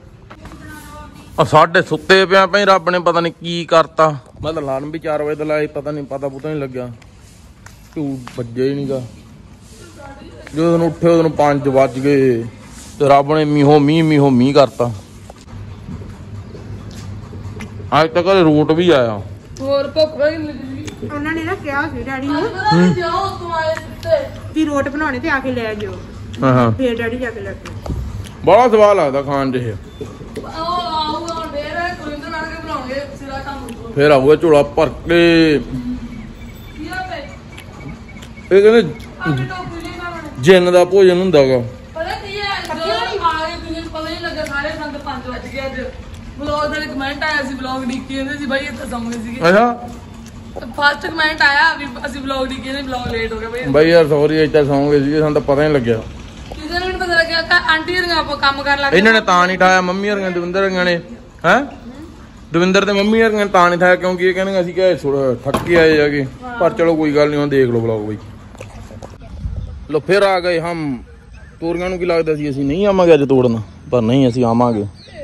ਆ ਸਾਡੇ ਸੁੱਤੇ ਪਿਆ ਪਈ, ਰੱਬ ਨੇ ਪਤਾ ਨਹੀਂ ਕੀ ਕਰਤਾ। ਮੈਂ ਤਾਂ ਅਲਾਰਮ ਵੀ ਚਾਰ ਵਜੇ ਦਾ ਲਾਇਆ, ਪਤਾ ਨਹੀਂ ਪਤਾ ਪੁਤਾ ਨਹੀਂ ਲੱਗਿਆ। ਤੂੰ ਵੱਜਿਆ ਹੀ ਨਹੀਂਗਾ। ਜਦੋਂ ਉੱਠੇ ਉਦੋਂ ਪੰਜ ਵੱਜ ਗਏ ਤੇ ਰੱਬ ਨੇ ਮੀਂਹੋ ਮੀਂਹ ਮੀਂਹੋ ਮੀਂਹ ਕਰਤਾ। ਅੱਜ ਤੱਕ ਰੂਟ ਵੀ ਆਇਆ। ਹੋਰ ਭੁੱਖ ਲੱਗੀ। ਉਹਨਾਂ ਨੇ ਨਾ ਕਿਹਾ ਸੀ ਡੈਡੀ ਨੂੰ ਜਾਓ ਤੂੰ ਆਏ ਸੁੱਤੇ ਵੀ ਰੋਟ ਬਣਾਉਣੇ ਤੇ ਆ ਕੇ ਲੈ ਜਾਓ। ਹਾਂ ਹਾਂ ਫੇਰ ਡੈਡੀ ਜਾ ਕੇ ਲੈ ਕੇ। ਬੜਾ ਸਵਾਦ ਲੱਗਦਾ ਖਾਣ ਦੇ। ਉਹ ਆਊਗਾ ਹੁਣ ਫੇਰ ਕੁਲਿੰਦਰ ਨਾਲ ਕੇ ਬਣਾਉਣਗੇ ਸਿਰਾ ਕੰਮ। ਫੇਰ ਆਊਗਾ ਝੋਲਾ ਭਰ ਕੇ। ਕੀ ਆ ਬੇ ਇਹ ਕਹਿੰਦੇ ਆਪਣੀ ਟੋਕਰੀ ਨਹੀਂ ਖਾਣਾ। ਜਿੰਨ ਦਾ ਭੋਜਨ ਹੁੰਦਾ ਗਾ। ਪਤਾ ਕੀ ਹੈ ਜਦੋਂ ਆ ਗਏ ਤੁਸੀਂ ਪਤਾ ਨਹੀਂ ਲੱਗਾ ਸਾਰੇ ਸੰਦ ਪੰਜ ਵੱਜ ਗਏ। ਅੱਜ ਵਲੌਗ ਦਾ ਕਮੈਂਟ ਆਇਆ ਸੀ, ਵਲੌਗ ਡੀਕੀ ਕਹਿੰਦੇ ਸੀ ਬਾਈ ਇੱਥੇ ਸਾਹਮਣੇ ਸੀਗੇ। ਅੱਛਾ ਫਸਟ ਕਮੈਂਟ ਆਇਆ ਵੀ ਅਸੀਂ ਵਲੌਗ ਡੀਕੀ ਨੇ ਵਲੌਗ ਲੇਟ ਹੋ ਗਿਆ ਬਾਈ। ਬਾਈ ਯਾਰ ਸੌਰੀ ਇੱਥੇ ਸੌਂ ਗਏ ਸੀਗੇ, ਸਾਨੂੰ ਤਾਂ ਪਤਾ ਨਹੀਂ ਲੱਗਿਆ। ਕਿਸੇ ਨੂੰ ਨਹੀਂ ਪਤਾ ਲੱਗਿਆ ਕਿ ਆਂਟੀ ਹਰੀਆਂ ਆਪਾਂ ਕੰਮ ਕਰਨ ਲੱਗ ਗਏ। ਇਹਨਾਂ ਨੇ ਤਾਂ ਨਹੀਂ ਠਾਇਆ ਮੰਮੀ ਹਰੀਆਂ ਦਵਿੰਦਰ ਹਰੀਆਂ ਨੇ। ਹੈ ਦਵਿੰਦਰ ਤੇ ਮੰਮੀ ਹਰੀਆਂ ਨੇ ਤਾਂ ਨਹੀਂ ਠਾਇਆ ਕਿਉਂਕਿ ਇਹ ਕਹਿੰਦੇ ਅਸੀਂ ਕਿਹਾ ਥੋੜਾ ਥੱਕੇ ਆਏ ਜਾਗੇ। ਪਰ ਚਲੋ ਕੋਈ ਗੱਲ ਨਹੀਂ, ਹੁਣ ਦੇਖ ਲਓ ਵਲੌਗ ਬਾਈ। ਲੋ ਫਿਰ ਆ ਗਏ ਹਮ। ਤੋਰੀਆਂ ਨੂੰ ਕੀ ਲੱਗਦਾ ਸੀ ਅਸੀਂ ਨਹੀਂ ਆਵਾਂਗੇ ਅੱਜ ਤੋੜਨ, ਪਰ ਨਹੀਂ ਅਸੀਂ ਆਵਾਂਗੇ।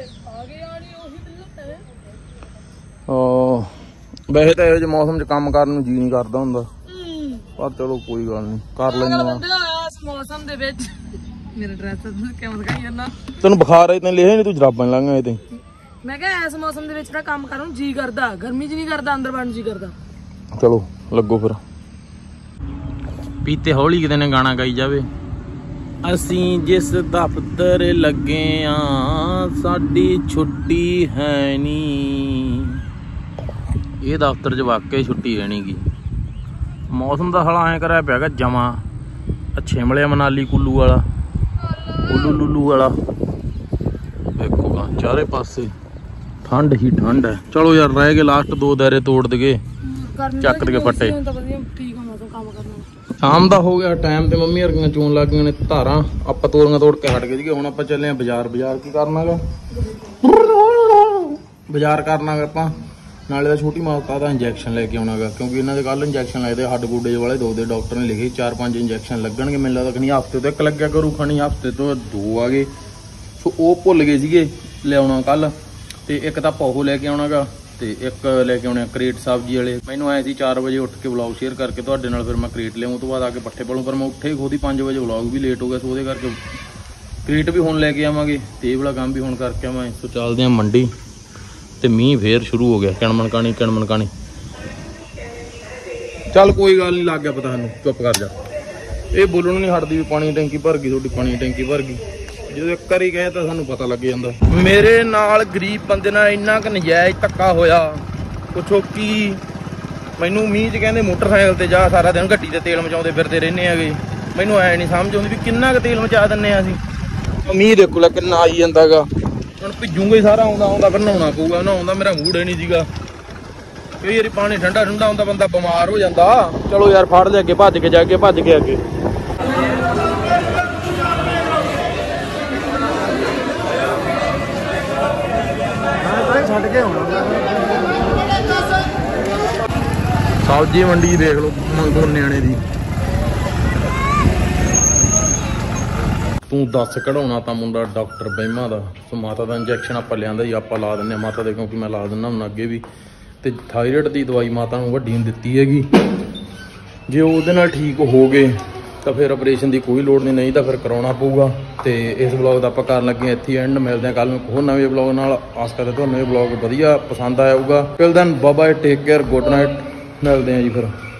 ਵੈਸੇ ਤਾਂ ਇਹੋ ਜਿਹੇ ਮੌਸਮ 'ਚ ਕੰਮ ਕਰਨ ਨੂੰ ਜੀ ਨਹੀਂ ਕਰਦਾ ਹੁੰਦਾ, ਪਰ ਚਲੋ ਕੋਈ ਗੱਲ ਨਹੀਂ ਕਰ ਲੈਂਦੇ ਆ। ਇਸ ਮੌਸਮ ਦੇ ਵਿੱਚ ਮੇਰਾ ਡਰੈਸ ਕਿਉਂ ਦਿਖਾਈ ਜਾਂਦਾ? ਤੈਨੂੰ ਬੁਖਾਰ ਆਈ ਤੈਨੂੰ ਲਿਖਿਆ ਨਹੀਂ, ਤੂੰ ਜਰਾਬਾਂ ਲਾਂਗਾ ਇਹ ਤੇ। ਮੈਂ ਕਿਹਾ ਇਸ ਮੌਸਮ ਦੇ ਵਿੱਚ ਤਾਂ ਕੰਮ ਕਰਨ ਨੂੰ ਜੀ ਕਰਦਾ, ਗਰਮੀ 'ਚ ਨਹੀਂ ਕਰਦਾ, ਅੰਦਰ ਵੜਨ ਜੀ ਕਰਦਾ। ਚਲੋ ਲੱਗੋ ਫਿਰ। ਪੀਤੇ ਹੌਲੀ ਕਿਤੇ ਨੇ ਗਾਣਾ ਗਾਈ ਜਾਵੇ। ਅਸੀਂ ਜਿਸ ਦਫ਼ਤਰ ਲੱਗੇ ਆ ਸਾਡੀ ਛੁੱਟੀ ਹੈ ਨੀ। ਇਹ ਦਫ਼ਤਰ 'ਚ ਵਾਕਈ ਛੁੱਟੀ ਹੈ ਨੀ ਗੀ। ਮੌਸਮ ਦਾ ਹਾਲ ਐਂ ਕਰਿਆ ਪਿਆ ਗਾ ਜਮਾ। ਸ਼ਿਮਲੇ ਮਨਾਲੀ ਕੁੱਲੂ ਵਾਲਾ ਕੁੱਲੂ ਲੁੱਲੂ ਵਾਲਾ ਵੇਖੋਗਾ ਚਾਰੇ ਪਾਸੇ ਠੰਡ ਹੀ ਠੰਡ ਹੈ। ਚਲੋ ਯਾਰ ਰਹਿ ਗਏ ਲਾਸਟ ਦੋ ਦਾਇਰੇ ਤੋੜ ਦਗੇ, ਚੱਕ ਦਗੇ ਪੱਟੇ। ਸ਼ਾਮ ਦਾ ਹੋ ਗਿਆ ਟਾਈਮ ਤੇ ਮੰਮੀ ਵਰਗੀਆਂ ਚੋਣ ਲੱਗ ਗਈਆਂ ਨੇ ਧਾਰਾਂ। ਆਪਾਂ ਤੋਰੀਆਂ ਤੋੜ ਕੇ ਹਟ ਗਏ ਸੀਗੇ। ਹੁਣ ਆਪਾਂ ਚੱਲੇ ਆ ਬਾਜ਼ਾਰ। ਬਾਜ਼ਾਰ ਕੀ ਕਰਨਾਗਾ? ਬਾਜ਼ਾਰ ਕਰਨਾਗਾ ਆਪਾਂ ਨਾਲੇ ਦਾ ਛੋਟੀ ਮਾਤਾ ਦਾ ਇੰਜੈਕਸ਼ਨ ਲੈ ਕੇ ਆਉਣਾਗਾ, ਕਿਉਂਕਿ ਇਹਨਾਂ ਦੇ ਕੱਲ ਇੰਜੈਕਸ਼ਨ ਲੱਗਦੇ ਹੱਡ ਗੋਡੇ ਵਾਲੇ ਦੋ ਦੇ। ਡਾਕਟਰ ਨੇ ਲਿਖੇ ਚਾਰ ਪੰਜ ਇੰਜੈਕਸ਼ਨ ਲੱਗਣਗੇ। ਮੈਨੂੰ ਲੱਗਦਾ ਖਣੀ ਹਫ਼ਤੇ ਤੋਂ ਇੱਕ ਲੱਗਿਆ ਕਰੂ, ਖਣੀ ਹਫ਼ਤੇ ਤੋਂ ਦੋ ਆ ਗਏ। ਸੋ ਉਹ ਭੁੱਲ ਗਏ ਸੀਗੇ ਲਿਆਉਣਾ ਕੱਲ। ਤੇ ਇੱਕ ਤਾਂ ਪਹੂ ਲੈ ਕੇ ਆਉਣਾਗਾ ਤੇ ਇੱਕ ਲੈ ਕੇ ਆਉਣੇ ਕਰੇਟ ਸਬਜ਼ੀ ਵਾਲੇ। ਮੈਨੂੰ ਆਏ ਸੀ ਚਾਰ ਵਜੇ ਉੱਠ ਕੇ ਵਲੌਗ ਸ਼ੇਅਰ ਕਰਕੇ ਤੁਹਾਡੇ ਨਾਲ, ਫਿਰ ਮੈਂ ਕਰੇਟ ਲਿਆਉਂ ਤੋਂ ਬਾਅਦ ਆ ਕੇ ਪੱਠੇ ਪਾਲੂ। ਪਰ ਮੈਂ ਉੱਠੇ ਹੀ ਖੁਦ ਹੀ ਪੰਜ ਵਜੇ, ਵਲੌਗ ਵੀ ਲੇਟ ਹੋ ਗਿਆ। ਸੋ ਉਹਦੇ ਕਰਕੇ ਕਰੇਟ ਵੀ ਹੁਣ ਲੈ ਕੇ ਆਵਾਂਗੇ ਤੇ ਇਹ ਵਾਲਾ ਕੰਮ ਵੀ ਹੁਣ ਕਰਕੇ ਆਵਾਂ। ਸੋ ਚੱਲਦੇ ਆ ਮੰਡੀ। ਤੇ ਮੀਂਹ ਫੇਰ ਸ਼ੁਰੂ ਹੋ ਗਿਆ, ਕਿਣਮਣ ਕਾਣੀ ਕਿਣਮਣ ਕਾਣੀ। ਚੱਲ ਕੋਈ ਗੱਲ ਨਹੀਂ, ਲੱਗ ਗਿਆ ਪਤਾ ਸਾਨੂੰ, ਚੁੱਪ ਕਰ ਜਾ। ਇਹ ਬੋਲਣ ਨਹੀਂ ਹਟਦੀ ਵੀ ਪਾਣੀ ਟੈਂਕੀ ਭਰ ਗਈ ਤੁਹਾਡੀ, ਪਾਣੀ ਟੈਂਕੀ ਭਰ ਗਈ। ਜਦੋਂ ਇੱਕ ਵਾਰੀ ਕਹੇ ਤਾਂ ਸਾਨੂੰ ਪਤਾ ਲੱਗ ਜਾਂਦਾ। ਮੇਰੇ ਨਾਲ ਗਰੀਬ ਬੰਦੇ ਨਾਲ ਇੰਨਾ ਕੁ ਨਜਾਇਜ਼ ਧੱਕਾ ਹੋਇਆ, ਪੁੱਛੋ ਕੀ। ਮੈਨੂੰ ਮੀਂਹ 'ਚ ਕਹਿੰਦੇ ਮੋਟਰਸਾਈਕਲ ਤੇ ਜਾ, ਸਾਰਾ ਦਿਨ ਗੱਡੀ ਤੇ ਤੇਲ ਮਚਾਉਂਦੇ ਫਿਰਦੇ ਰਹਿੰਦੇ ਹੈਗੇ। ਮੈਨੂੰ ਐ ਨਹੀਂ ਸਮਝ ਆਉਂਦੀ ਵੀ ਕਿੰਨਾ ਕੁ ਤੇਲ ਮਚਾ ਦਿੰਦੇ ਆ ਅਸੀਂ। ਮੀਂਹ ਦੇਖੋ ਲੈ ਕਿੰਨਾ ਆਈ ਜਾਂਦਾਗਾ। ਹੁਣ ਭਿੱਜੂਗਾ ਹੀ ਸਾਰਾ। ਆਉਂਦਾ ਆਉਂਦਾ ਫਿਰ ਨਹਾਉਣਾ ਪਊਗਾ। ਨਹਾਉਣ ਦਾ ਮੇਰਾ ਮੂਡ ਹੀ ਨਹੀਂ ਸੀਗਾ। ਕਈ ਵਾਰੀ ਪਾਣੀ ਠੰਡਾ ਠੰਡਾ ਹੁੰਦਾ ਬੰਦਾ ਬਿਮਾਰ ਹੋ ਜਾਂਦਾ। ਚਲੋ ਯਾਰ ਫੜ ਲੈ ਅੱਗੇ ਭੱਜ ਕੇ ਜਾ ਕੇ ਭੱਜ ਕੇ ਅੱਗੇ ਛੱਡ ਕੇ ਆਉਣਾ। ਸਬਜ਼ੀ ਮੰਡੀ ਦੇਖ ਲਓ ਮੰਗੋ ਨਿਆਣੇ ਦੀ। ਤੂੰ ਦੱਸ ਕਢਾਉਣਾ ਤਾਂ ਮੁੰਡਾ ਡਾਕਟਰ ਬਹਿਮਾ ਦਾ। ਸੋ ਮਾਤਾ ਦਾ ਇੰਜੈਕਸ਼ਨ ਆਪਾਂ ਲਿਆਂਦਾ ਜੀ, ਆਪਾਂ ਲਾ ਦਿੰਦੇ ਹਾਂ ਮਾਤਾ ਦੇ, ਕਿਉਂਕਿ ਮੈਂ ਲਾ ਦਿੰਦਾ ਹੁਣ ਅੱਗੇ ਵੀ। ਤੇ ਥਾਇਰਾਇਡ ਦੀ ਦਵਾਈ ਮਾਤਾ ਨੂੰ ਵੱਡੀ ਨੂੰ ਦਿੱਤੀ ਹੈਗੀ। ਜੇ ਉਹਦੇ ਨਾਲ ਠੀਕ ਹੋ ਗਏ ਤਾਂ ਫਿਰ ਆਪਰੇਸ਼ਨ ਦੀ ਕੋਈ ਲੋੜ ਨਹੀਂ, ਨਹੀਂ ਤਾਂ ਫਿਰ ਕਰਾਉਣਾ ਪਊਗਾ। ਤੇ ਇਸ ਵਲੌਗ ਦਾ ਆਪਾਂ ਕਰਨ ਲੱਗੇ ਇੱਥੇ ਐਂਡ। ਮਿਲਦੇ ਹਾਂ ਕੱਲ ਨੂੰ ਹੋਰ ਨਵੇਂ ਵਲੌਗ ਨਾਲ। ਆਸ ਕਰਦੇ ਤੁਹਾਨੂੰ ਇਹ ਵਲੌਗ ਵਧੀਆ ਪਸੰਦ ਆਇਆ ਹੋਊਗਾ। Till then bye bye, take care, good night. ਮਿਲਦੇ ਹਾਂ ਜੀ ਫਿਰ।